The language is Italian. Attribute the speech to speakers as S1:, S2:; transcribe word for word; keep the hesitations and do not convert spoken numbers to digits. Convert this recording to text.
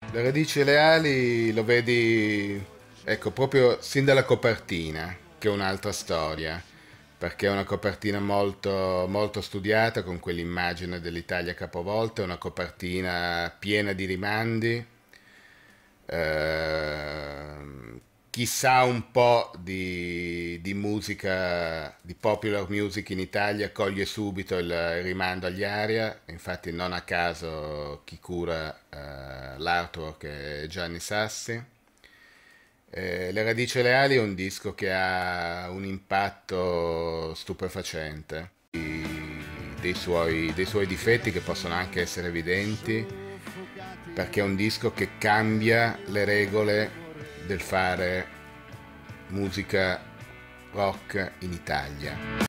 S1: Le radici leali lo vedi, ecco, proprio sin dalla copertina, che è un'altra storia, perché è una copertina molto, molto studiata, con quell'immagine dell'Italia capovolta, è una copertina piena di rimandi. Ehm, Chi sa un po' di, di musica, di popular music in Italia, coglie subito il, il rimando agli Aria. Infatti non a caso chi cura eh, l'artwork è Gianni Sassi. Eh, Le radici leali è un disco che ha un impatto stupefacente, dei suoi, dei suoi difetti che possono anche essere evidenti, perché è un disco che cambia le regole del fare musica rock in Italia.